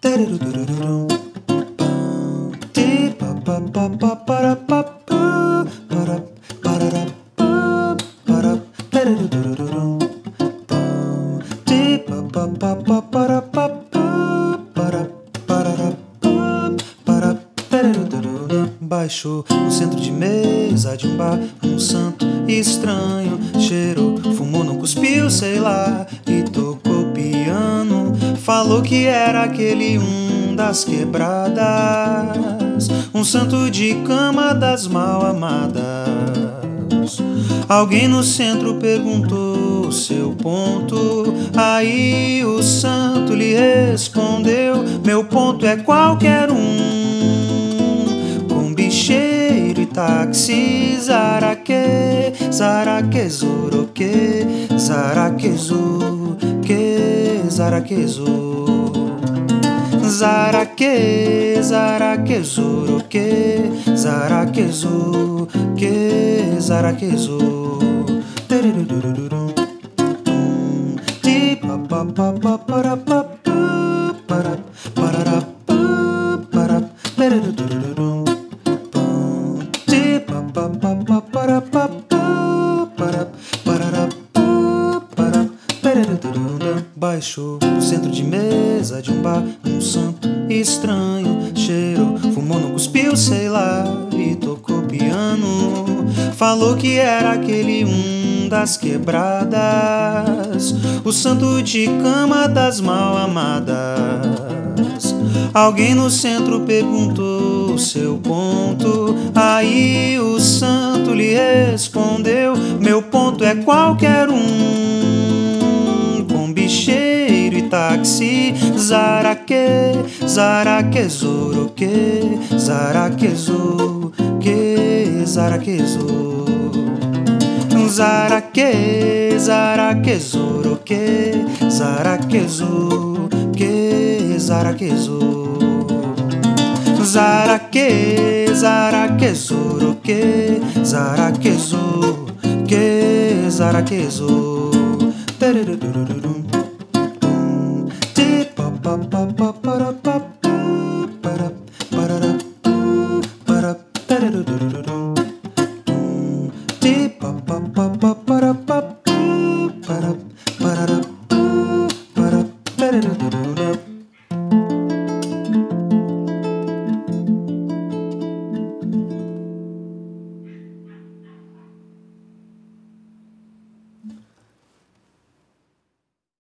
Baixou no centro de mesa de um bar um santo estranho. Cheirou, fumou, não cuspiu, sei lá, e tocou piano. Falou que era aquele das quebradas, um santo de cama das mal amadas. Alguém no centro perguntou o seu ponto, aí o santo lhe respondeu: meu ponto é qualquer com bicheiro e táxi. Zaraque, zaraquezu, que zaraquezu, que zaraquezu. Zaraque, zaraquezu, que zaraquezu, que zaraquezu. Baixou no centro de mesa de um bar um santo estranho. Cheirou, fumou, não cuspiu, sei lá, e tocou piano. Falou que era aquele das quebradas, o santo de cama das mal amadas. Alguém no centro perguntou o seu ponto, aí o santo lhe respondeu: meu ponto é qualquer com bicheiro e táxi. Zaraque, zaraquezu, que zaraquezu, que zaraquezu. Zaraque, zaraquezu, que zaraquezu, que zaraquezu. Zaraque, zaraquezu, que zaraquezu, que zaraquezu. Para